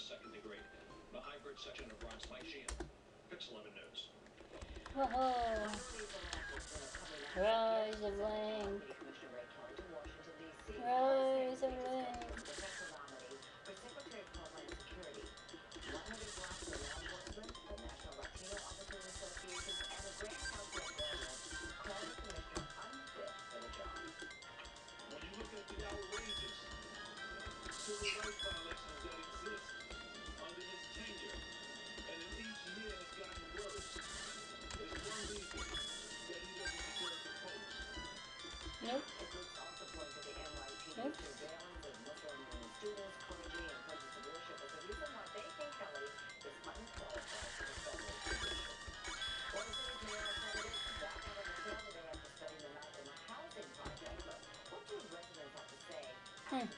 Oh, rise of link. Rise of link. Nope. Nope. Hmm.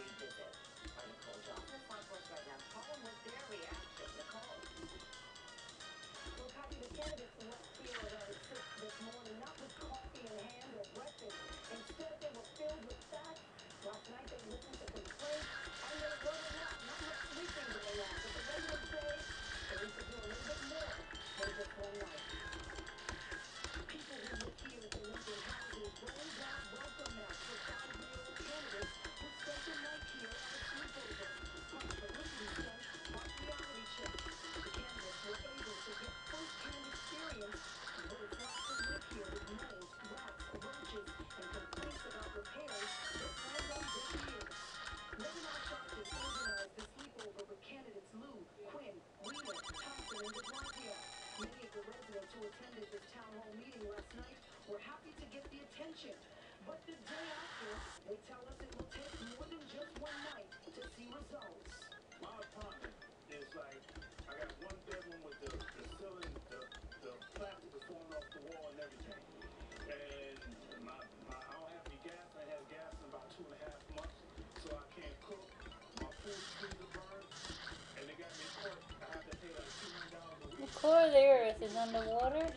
The core of the earth is underwater.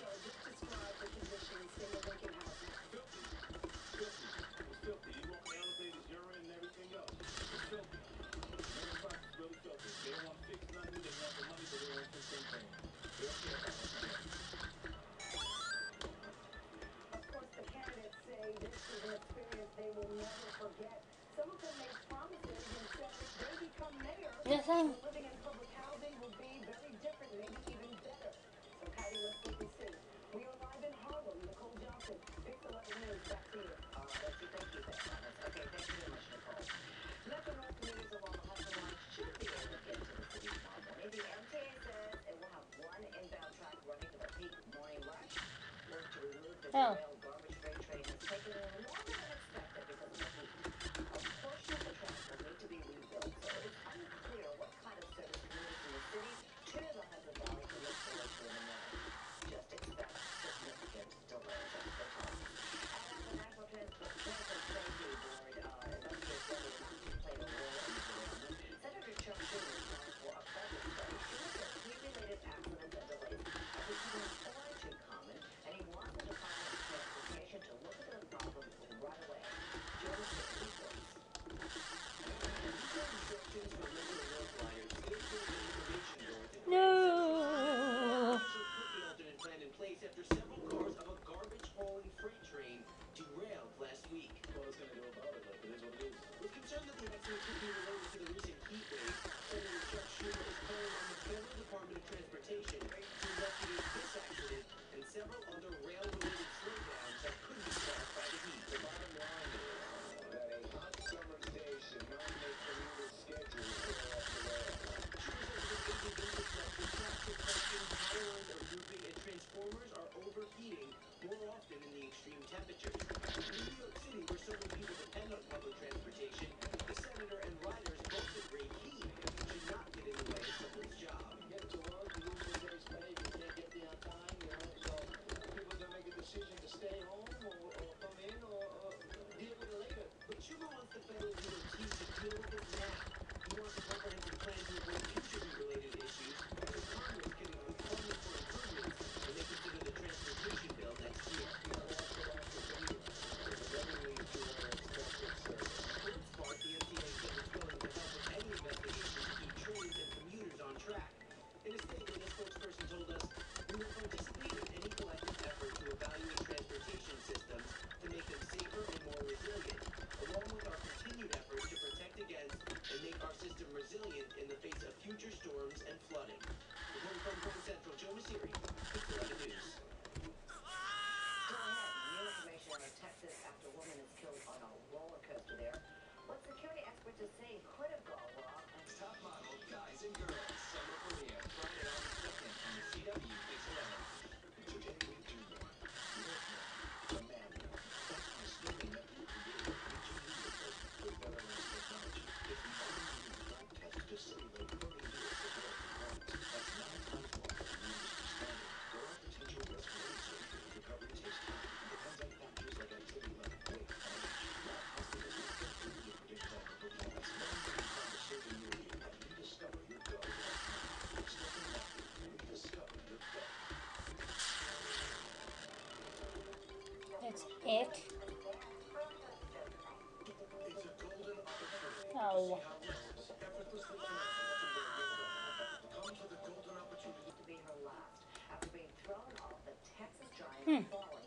Yes, I'm. Oh. No. Wow. Hmm.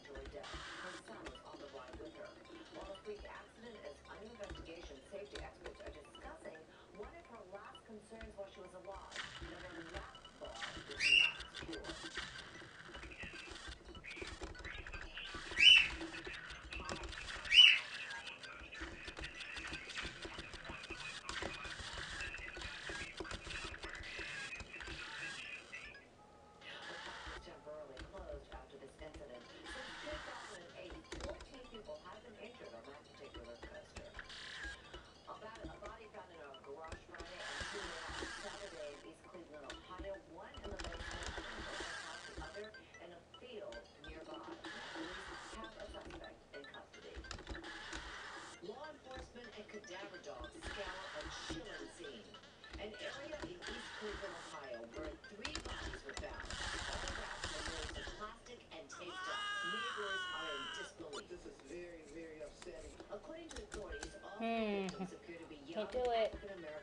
Hmm. Can't do it.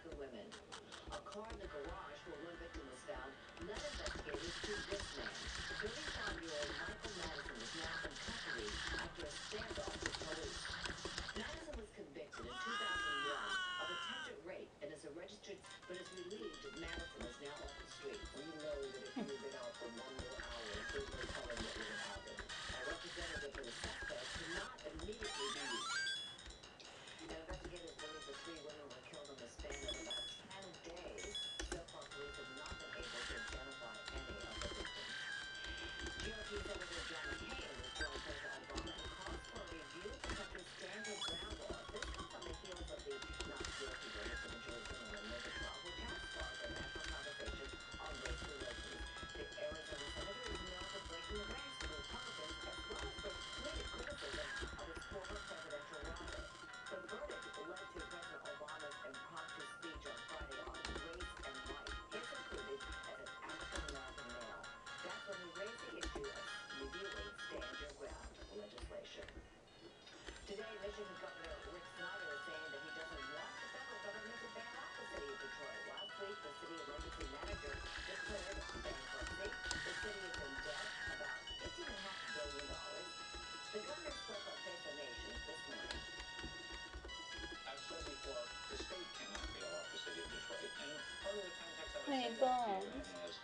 Where you going?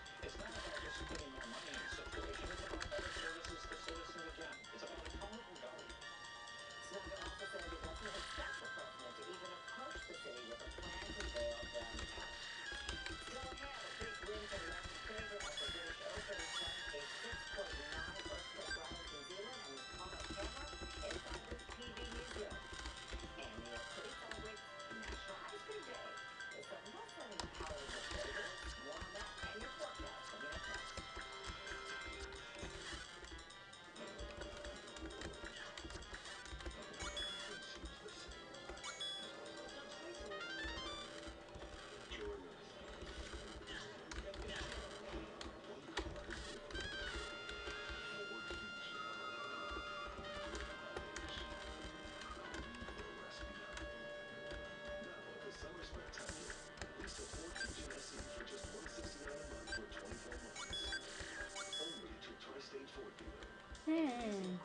Hmm.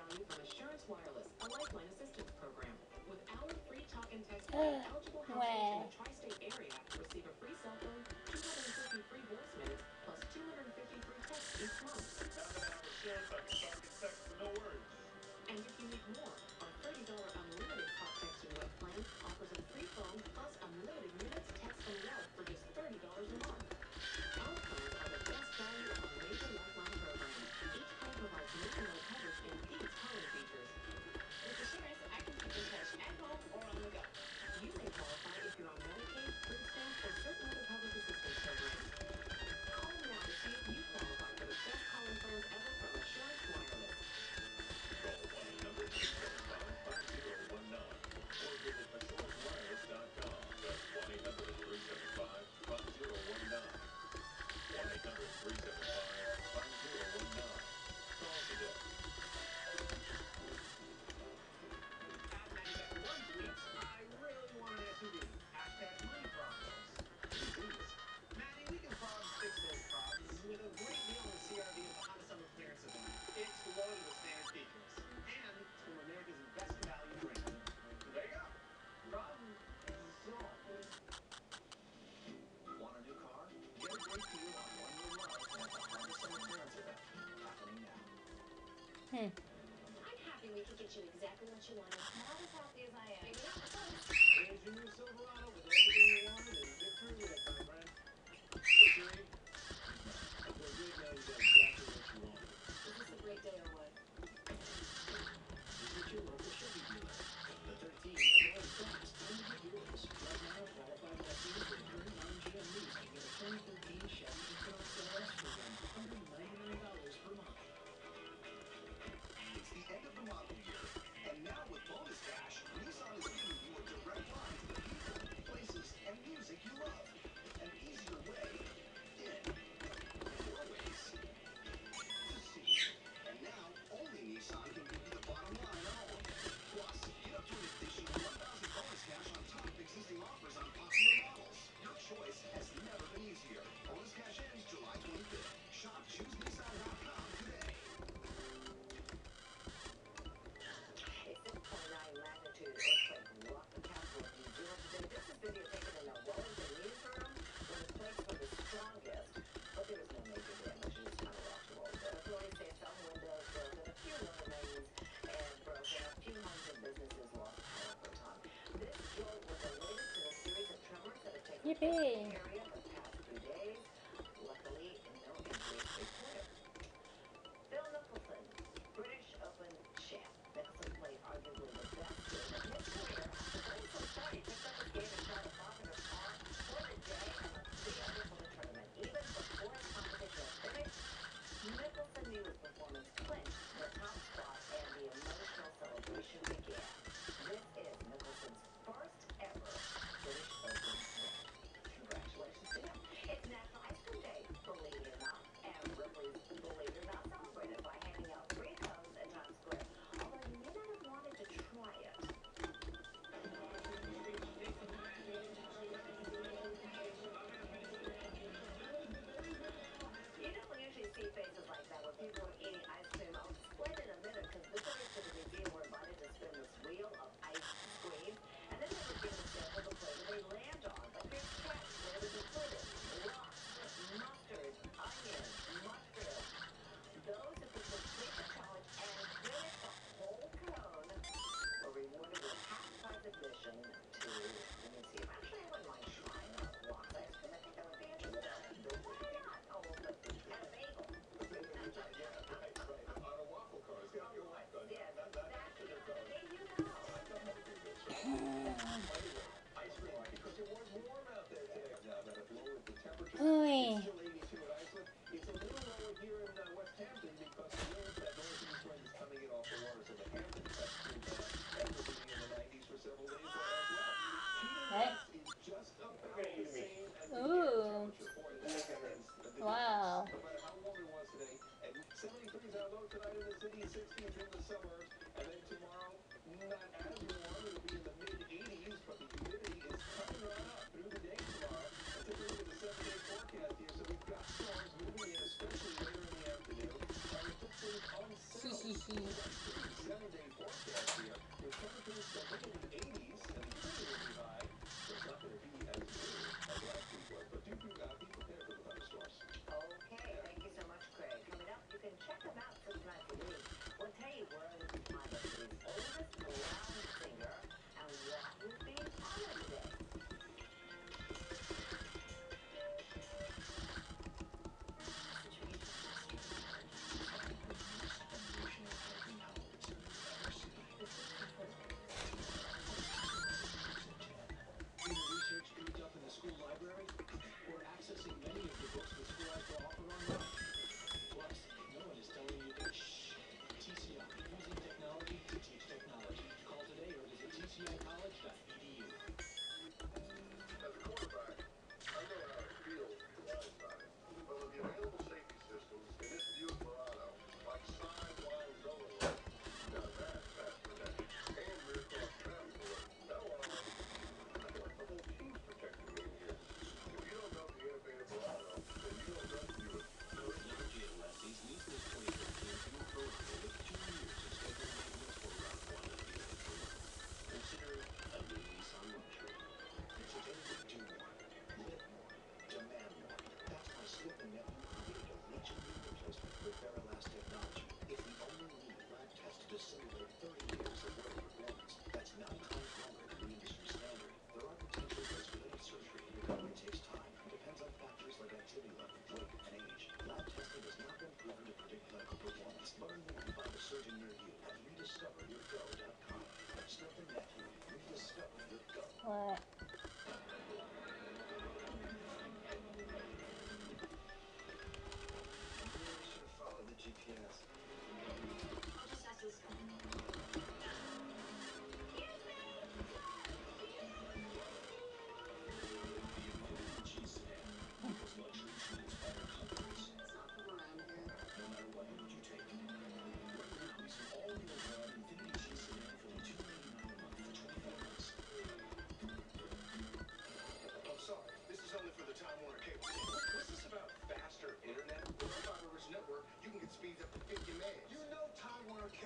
Where? Want a new car? Get a great deal on one you'll love at the Harvest Summer Clearance event happening now. Hmm. I'm happy we could get you exactly what you wanted. Not as happy as I am. Maybe not with us. Here's your new Silverado with everything you wanted and victory with it, my friend. Victory? No. Until Greg knows exactly what you wanted. Is this a great day or what? Visit your local Chevy dealer. The 13 are going fast. Time to get yours. Right now, qualified lessees with a current non-GM lease can get a 2013 Chevy Equinox LS for around $199 per month. It's the end of the model year, and now with bonus cash, Nissan is giving you a direct line to the people, places, and music you love. An easier way in. More ways to see. And now, only Nissan can give you the bottom line on all of it. Plus, get up to an additional $1,000 bonus cash on top of existing offers on popular models. Your choice has never been easier. Bonus cash ends July 25th. Shop ChooseNissan.com today. A 6.9 magnitude earthquake rocked the capital of New Zealand today. This is video taken in a Wellington newsroom when the quakes were the strongest. But there was no major damage. It just kind of rocked a little bit. Authorities say some windows broken, a few water mains and broken, a few homes and businesses lost power for a time. This jolt was the latest in a series of tremors that have taken place in Yippee. the area the past few days. Luckily, no injuries reported. Phil Mickelson, British Open champ. Mickelson played arguably the best game of his career after playing so smart. He picked up his game and shot a 500 par for the day and left 3 under for the tournament. Even before his competition had finished, Mickelson knew his performance clinched the top spot and the emotional celebration began. This is Mickelson's first ever British Open win. Congratulations to him. It's National Ice Cream Day, believe it or not, and Ripley's Believe It or Not celebrated by handing out free cones at Times Square. Although you may not have wanted to try it. You don't usually see faces like that when people are eating ice cream. I'll explain in a minute because visitors to the museum were invited to spin this wheel of ice cream, and then they were given a sample of the flavor they land on. But here's the catch. Flavors included rocks, mustard, onion, mushroom. Those who could complete the challenge and finish the whole cone were rewarded with half-price admission to the museum. Actually, I wouldn't mind trying a rocks ice cream. I think that would be interesting. Why not? Oh, but and a bagel. Yeah, right. On a waffle cone. It's got to be a waffle cone. Yes, Not exactly. sugar cone. There you go. Anyway, ice cream because it was warm out there today. Now that it lowered the temperature, Oy. it's still 82 in Iceland. It's a little lower here in West Hampton because the wind, that northeast wind is coming in off the water. So the Hamptons have cooled down and will be in the 90s for several days as well. Keating Hey. West is just about the same as the air Ooh. temperature. Boy, that is the difference. Wow. No matter how warm it was today, and 73 is our low tonight in the city, 60s in the suburbs, and then tomorrow, not as warm, it'll be in the mid-80s, but the humidity is coming right up through the day tomorrow. Let's take a look at the 7-day forecast here. So we've got storms moving in, especially later in the afternoon. We took things unsettled. Western 7-day forecast here, with temperatures still in the 80s, and the humidity will be high, so it's not going to be as good as last week was. But do be prepared for the thunderstorms. Okay, thank you so much, Craig. Coming up, you can check them out 6 nights a week. We'll tell you where you can find the city's oldest ground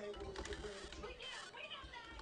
cable is to bring it to We know that.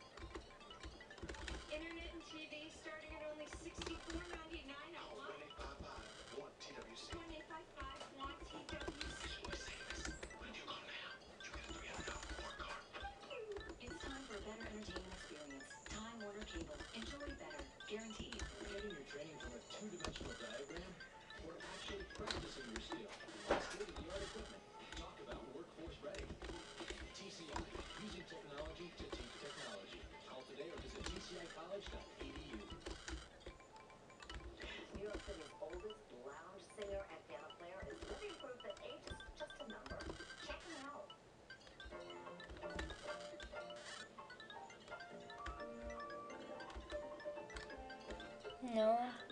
Internet and TV starting at only $64.99 a month. 1855 want TWC. 1855 want TWC. When you call now, you get a $300 reward card. It's time for a better entertainment experience. Time Warner Cable. Enjoy better. Guaranteed. Getting your training from a two-dimensional diagram or actually practicing your skill on state-of-the-art equipment. Talk about workforce ready. TCI, using technology to teach technology. Call today or visit tcicollege.edu. New York City's oldest lounge singer and piano player is living proof that age is just a number. Check him out. No.